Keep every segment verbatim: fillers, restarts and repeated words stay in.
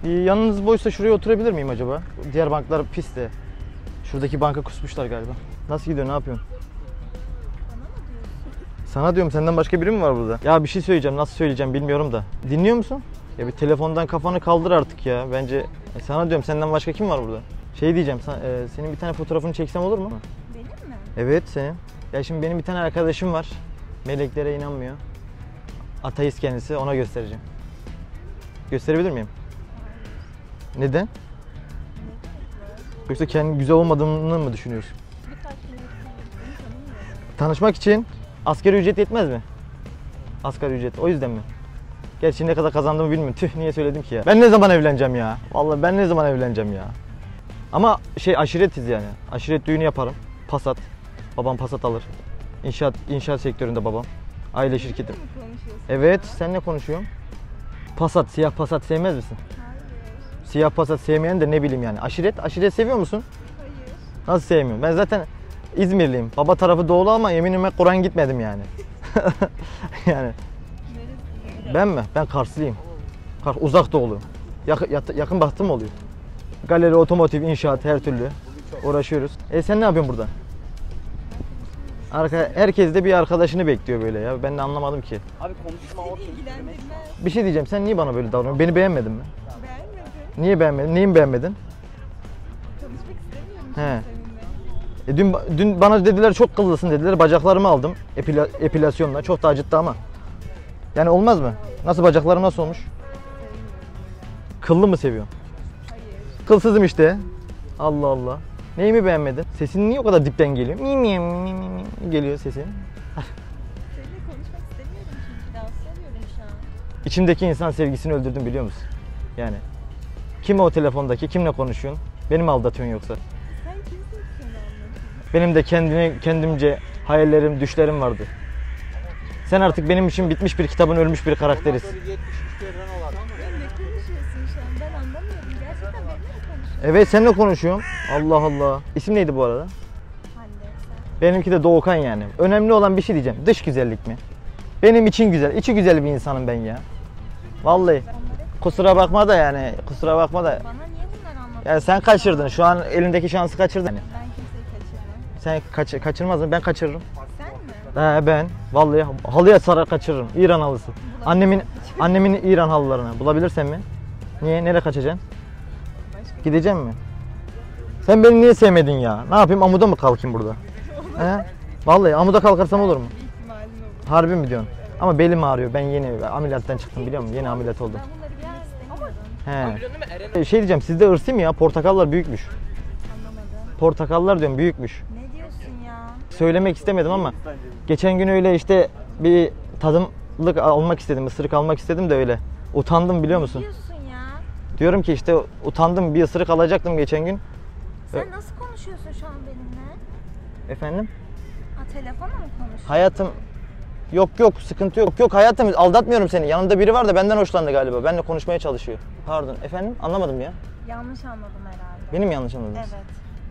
Ee, yanınız boşsa şuraya oturabilir miyim acaba? Diğer banklar pis de. Şuradaki banka kusmuşlar galiba. Nasıl gidiyor, ne yapıyorsun? Sana diyorum, senden başka biri mi var burada? Ya bir şey söyleyeceğim, nasıl söyleyeceğim bilmiyorum da. Dinliyor musun? Ya bir telefondan kafanı kaldır artık ya. Bence e, sana diyorum, senden başka kim var burada? Şey diyeceğim, sen, e, senin bir tane fotoğrafını çeksem olur mu? Benim mi? Evet, senin. Ya şimdi benim bir tane arkadaşım var. Meleklere inanmıyor. Ateist kendisi, ona göstereceğim. Gösterebilir miyim? Hayır. Neden? Ne Yoksa kendi güzel olmadığını mı düşünüyorsun? Birkaç gün seni tanımıyorum. Tanışmak için asgari ücret yetmez mi? Asgari ücret, o yüzden mi? Gerçi ne kadar kazandığımı bilmiyorum. Tüh, niye söyledim ki ya? Ben ne zaman evleneceğim ya? Vallahi ben ne zaman evleneceğim ya? Ama şey, aşiretiz yani. Aşiret düğünü yaparım. Passat. Babam Passat alır. İnşaat inşaat sektöründe babam. Aile şirketim. Ne konuşuyorsun? Evet, sen ne konuşuyorsun? Passat, siyah Passat sevmez misin? Hayır. Siyah Passat sevmeyen de ne bileyim yani. Aşiret, aşiret seviyor musun? Hayır. Nasıl sevmiyorum? Ben zaten İzmirliyim. Baba tarafı doğulu ama yeminime Kur'an gitmedim yani. Yani Neresi? ben mi? Ben Karslıyım. Kars, uzak doğulu. Yakın, yakın bahtım oluyor. Galeri, otomotiv, inşaat, her türlü uğraşıyoruz. E sen ne yapıyorsun burada? Arka, herkes de bir arkadaşını bekliyor böyle ya. Ben de anlamadım ki. Abi konuşma o. Seni ilgilendirmez. Bir şey diyeceğim. Sen niye bana böyle davranıyorsun? Beni beğenmedin mi? Beğenmedim. Niye beğenmedin? Neyimi beğenmedin? Konuşmak istemiyorum He. şimdi seninle. E dün dün bana dediler çok kıllısın dediler. Bacaklarımı aldım epila, epilasyonla. Çok da acıttı ama. Yani olmaz mı? Nasıl, bacaklarım nasıl olmuş? Kıllı mı seviyorsun? Hayır. Kılsızım işte. Allah Allah. Neyimi beğenmedin? Sesin niye o kadar dipten geliyor? Mi mi mi mi mi geliyor sesin. Seninle konuşmak istemiyorum çünkü rahatsız oluyorum şu an. İçimdeki insan sevgisini öldürdüm, biliyor musun? Yani. Kim o telefondaki? Kimle konuşuyorsun? Beni mi aldatıyorsun yoksa? Sen kimsin ki seni anlatayım? Benim de kendine, kendimce hayallerim, düşlerim vardı. Sen artık benim için bitmiş bir kitabın ölmüş bir karakteriz. yetmiş üç Renault var. Sen ne konuşuyorsun şu an? Ben anlamıyorum. Gerçekten benimle mi konuşuyorsun? Evet, seninle konuşuyorum. Allah Allah. İsim neydi bu arada? Hande sen. Benimki de Doğukan yani. Önemli olan bir şey diyeceğim. Dış güzellik mi? Benim için güzel. İçi güzel bir insanım ben ya. Vallahi. Onları Kusura bakma da yani. Kusura bakma da. bana niye bunları anlatıyorsun? Yani sen kaçırdın. Şu an elindeki şansı kaçırdın. Ben kimseyi kaçırmam. Sen kaç, kaçırmaz mısın? Ben kaçırırım. Sen mi? He ben. Vallahi halıya sarar kaçırırım. İran halısı. Annemin annemin İran halılarını bulabilirsen mi? Niye? Nereye kaçacaksın? Başka Gideceğim mi? Sen beni niye sevmedin ya? Ne yapayım? Amuda mı kalkayım burada? He? Vallahi amuda kalkarsam olur mu? bir ihtimalin olur. Harbi mi diyorsun? Ama belim ağrıyor. Ben yeni ameliyattan çıktım, biliyor musun? Yeni ameliyat oldum. Ben bunları bilmek istemiyorum. He. Şey diyeceğim, sizde ırsi mi ya? Portakallar büyükmüş. Anlamadım. Portakallar diyorum, büyükmüş. Ne diyorsun ya? Söylemek istemedim ama geçen gün öyle işte bir tadımlık almak istedim, ısırık almak istedim de öyle. Utandım, biliyor Ne musun? diyorsun ya? Diyorum ki işte utandım, bir ısırık alacaktım geçen gün. Sen Evet. nasıl konuşuyorsun şu an benimle? Efendim? Ha, telefonla mı konuşuyorsun? Hayatım, yok yok, sıkıntı yok. Yok hayatım, aldatmıyorum seni. Yanımda biri var da benden hoşlandı galiba. Benimle konuşmaya çalışıyor. Pardon efendim, anlamadım ya. Yanlış anladım herhalde. Beni mi yanlış anladınız? Evet.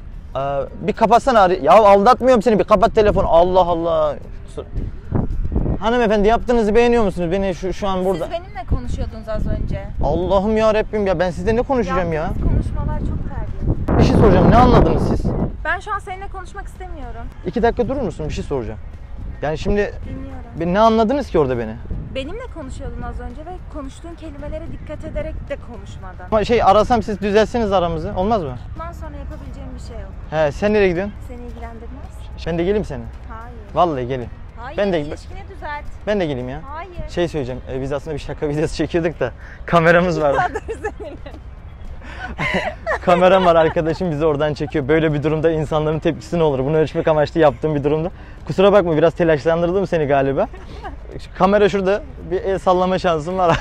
Ee, bir kapatsana arı- Ya aldatmıyorum seni, bir kapat telefonu. Allah Allah. Kusura- Hanımefendi, yaptığınızı beğeniyor musunuz? Beni şu şu an burada. Siz benimle konuşuyordunuz az önce. Allah'ım ya Rabbim ya, ben sizle ne konuşacağım ya? Yaptığınız konuşmalar çok terbiyesiz. Bir şey soracağım, ne anladınız siz? Ben şu an seninle konuşmak istemiyorum. İki dakika durur musun? Bir şey soracağım. Yani şimdi Dinliyorum. ben- ne anladınız ki orada beni? Benimle konuşuyordun az önce ve konuştuğun kelimelere dikkat ederek de konuşmadan. Ama şey, arasam siz düzelseniz aramızı, olmaz mı? Bundan sonra yapabileceğim bir şey yok. He, sen nereye gidiyorsun? Seni ilgilendirmez. Ben de geleyim senin. Hayır. Vallahi geleyim. Hayır. Ben de- ilişkini düzelt. Ben de geleyim ya. Hayır. Şey söyleyeceğim, e, biz aslında bir şaka videosu çekiyorduk da kameramız vardı. Dur seninle. Kameram var, arkadaşım bizi oradan çekiyor. Böyle bir durumda insanların tepkisi ne olur? Bunu ölçmek amaçlı yaptığım bir durumda. Kusura bakma, biraz telaşlandırdım seni galiba. Kamera şurada, bir el sallama şansım var.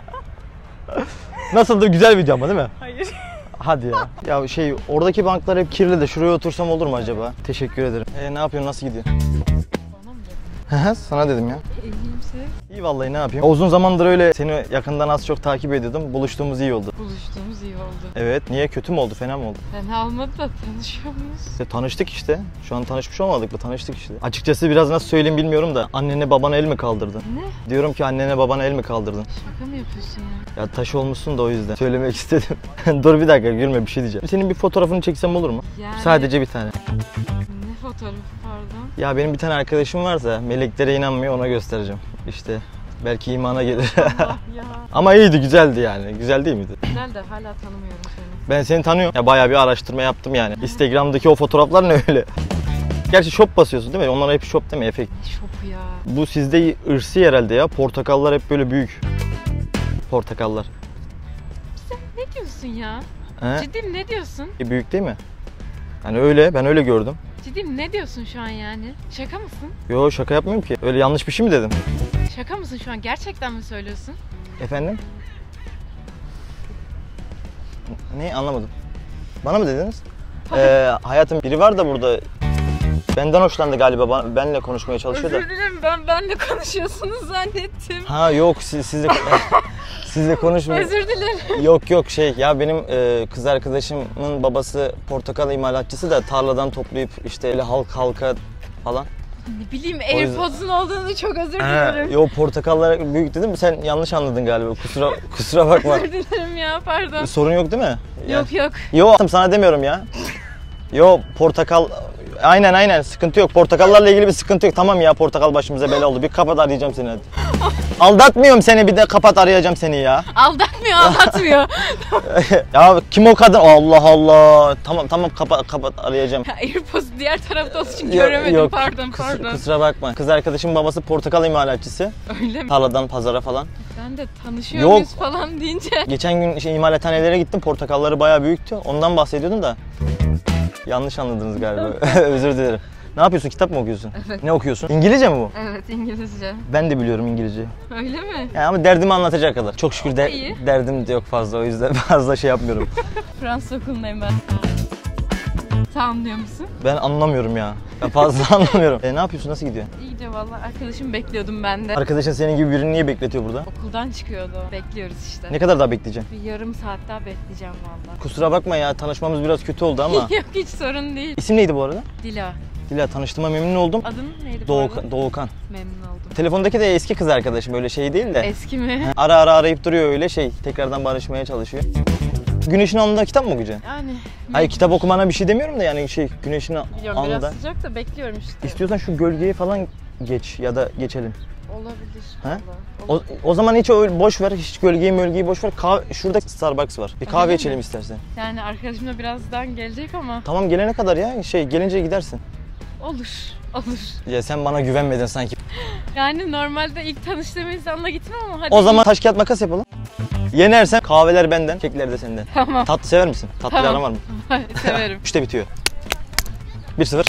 Nasıldı? Güzel video ama, değil mi? Hayır. Hadi ya. Ya şey, oradaki banklar hep kirli de şuraya otursam olur mu acaba? Teşekkür ederim. E, ne yapıyorsun? Nasıl gidiyor? Bana mı dedin? Sana dedim ya. İyiyim sen. İyi vallahi, ne yapayım? Uzun zamandır öyle seni yakından az çok takip ediyordum. Buluştuğumuz iyi oldu. Buluştuk. Buluştuğumuz iyi oldu. Evet, niye kötü mü oldu, fena mı oldu? Fena olmadı da tanışıyor muyuz? İşte tanıştık işte. Şu an tanışmış olmadık mı? Tanıştık işte. Açıkçası biraz nasıl söyleyeyim bilmiyorum da annene babana el mi kaldırdın? Ne? Diyorum ki annene babana el mi kaldırdın? Şaka mı yapıyorsun ya? Ya taş olmuşsun da o yüzden söylemek istedim. Dur bir dakika gülme, bir şey diyeceğim. Senin bir fotoğrafını çeksem olur mu? Yani... Sadece bir tane. Ne fotoğrafı pardon? Ya benim bir tane arkadaşım varsa meleklere inanmıyor, ona göstereceğim. İşte belki imana gelir. Allah ya. Ama iyiydi, güzeldi yani. Güzel değil miydi? Güzel de hala tanımıyorum seni. Ben seni tanıyorum. Ya bayağı bir araştırma yaptım yani. Instagram'daki o fotoğraflar ne öyle? Gerçi shop basıyorsun değil mi? Onlara hep shop değil mi? Efekt. Ne şopu ya? Bu sizde ırsi herhalde ya. Portakallar hep böyle büyük. Portakallar. Sen ne diyorsun ya? He? Ciddiyim ne diyorsun? E, büyük değil mi? Yani öyle, ben öyle gördüm. Ciddiyim ne diyorsun şu an yani? Şaka mısın? Yo, şaka yapmıyorum ki. Öyle yanlış bir şey mi dedim? Şaka mısın şu an? Gerçekten mi söylüyorsun? Efendim? Ne, anlamadım. Bana mı dediniz? Ee, hayatım biri var da burada. Benden hoşlandı galiba. Ba- Benle konuşmaya çalışıyor da. Özür dilerim ben benle konuşuyorsunuz zannettim. Ha yok, siz, sizle sizle konuşmuyor. Özür dilerim. Yok yok şey ya, benim e, kız arkadaşımın babası portakal imalatçısı da tarladan toplayıp işte öyle halk halka falan. Ne bileyim yüzden- AirPods'un olduğunu çok özür Ha, dilerim. yo, portakallar büyük dedim, sen yanlış anladın galiba. Kusura kusura bakma. Özür dilerim ya pardon. Sorun yok değil mi? Yok yok. Yo, sana demiyorum ya. Yo, portakal aynen aynen sıkıntı yok. Portakallarla ilgili bir sıkıntı yok. Tamam ya, portakal başımıza bela oldu. Bir kapat, arayacağım seni hadi. Aldatmıyorum seni, bir de kapat, arayacağım seni ya. Aldatmıyor aldatmıyor. Ya kim o kadın? Allah Allah. Tamam tamam, kapat kapat, arayacağım. AirPods diğer tarafta olduğu için Yok, göremedim yok. pardon Kus- pardon. Kusura bakma. Kız arkadaşımın babası portakal imalatçısı. Öyle mi? Tarladan pazara falan. Ben de tanışıyor Yok. muyuz falan deyince. Geçen gün şey, imalathanelere gittim. Portakalları bayağı büyüktü. Ondan bahsediyordum da. Yanlış anladınız galiba. Özür dilerim. Ne yapıyorsun? Kitap mı okuyorsun? Evet. Ne okuyorsun? İngilizce mi bu? Evet İngilizce. Ben de biliyorum İngilizce. Öyle mi? Yani ama derdimi anlatacak kadar. Çok şükür de- İyi. derdim de yok fazla, o yüzden fazla şey yapmıyorum. Fransız okulundayım ben. Sen anlıyor musun? Ben anlamıyorum ya. Ben fazla anlamıyorum. E, ne yapıyorsun? Nasıl gidiyor? İyi gidiyor valla. Arkadaşımı bekliyordum ben de. Arkadaşın senin gibi birini niye bekletiyor burada? Okuldan çıkıyordu. Bekliyoruz işte. Ne kadar daha bekleyeceksin? Bir yarım saat daha bekleyeceğim valla. Kusura bakma ya, tanışmamız biraz kötü oldu ama. Yok hiç sorun değil. İsim neydi bu arada? Dila. Dila, tanıştığıma memnun oldum. Adın neydi bu Doğukan. arada? Doğukan. Memnun oldum. Telefondaki de eski kız arkadaşım, öyle şey değil de. Eski mi? Ara ara arayıp duruyor öyle şey. Tekrardan barışmaya çalışıyor. Güneşin alnında kitap mı okuyacaksın? Yani. Hayır, kitap okumana bir şey demiyorum da yani şey, güneşin Biliyorum biraz alnında. sıcak da bekliyorum işte. İstiyorsan şu gölgeye falan geç ya da geçelim. Olabilir. He? valla. O, Olur. o zaman hiç öyle boş ver, hiç gölgeyi mölgeyi boş ver. Kahve, şurada Starbucks var. Bir kahve Öyle içelim mi? istersen. Yani arkadaşım da birazdan gelecek ama Tamam, gelene kadar ya, şey gelince gidersin. olur. Olur. Ya sen bana güvenmedin sanki. Yani normalde ilk tanıştığım insanla gitmem ama hadi. O zaman taş kağıt makas yapalım. Yenersen kahveler benden, kekler de senden. Tamam. Tatlı sever misin? Tatlı Tamam. aran var mı? Severim. Üçte bitiyor. bir sıfır.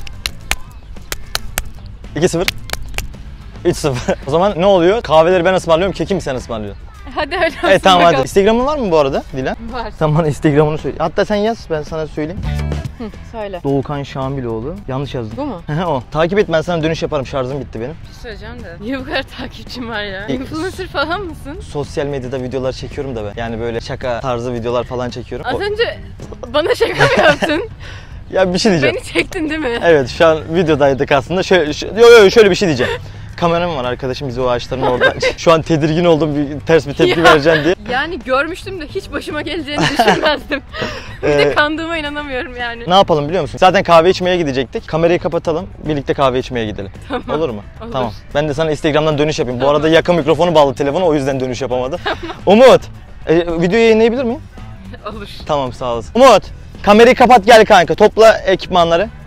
iki sıfır. üç sıfır. O zaman ne oluyor? Kahveleri ben ısmarlıyorum, keki mi sen ısmarlıyorsun? Hadi öyle olsun Evet tamam hadi. bakalım. Instagram'ın var mı bu arada Dilan? Var. Sen bana Instagram'ını söyle. Hatta sen yaz, ben sana söyleyeyim. Hı, söyle. Doğukan Şamiloğlu. Yanlış yazdım. Bu mu? o. Takip et, ben sana dönüş yaparım. Şarjım bitti benim. Bir şey söyleyeceğim de. Niye bu kadar takipçim var ya? E- Influencer falan mısın? Sosyal medyada videolar çekiyorum da ben. Yani böyle şaka tarzı videolar falan çekiyorum. Az O- önce bana şaka mı yaptın? Ya bir şey diyeceğim. Beni çektin değil mi? Evet, şu an videodaydık aslında. Şöyle, şö- yo, yo, şöyle bir şey diyeceğim. Kameram var, arkadaşım bizi o ağaçların orada. Şu an tedirgin oldum, bir ters bir tepki Ya. vereceğim diye. Yani görmüştüm de hiç başıma geleceğini düşünmezdim. Bir de Ee, kandığıma inanamıyorum yani. Ne yapalım biliyor musun? Zaten kahve içmeye gidecektik. Kamerayı kapatalım, birlikte kahve içmeye gidelim. Tamam. Olur mu? Olur. Tamam. Ben de sana Instagram'dan dönüş yapayım. Bu Tamam. arada yakın mikrofonu bağlı telefona, o yüzden dönüş yapamadım. Umut, e, videoyu yayınlayabilir miyim? Olur. Tamam, sağ olasın. Umut, kamerayı kapat gel kanka. Topla ekipmanları.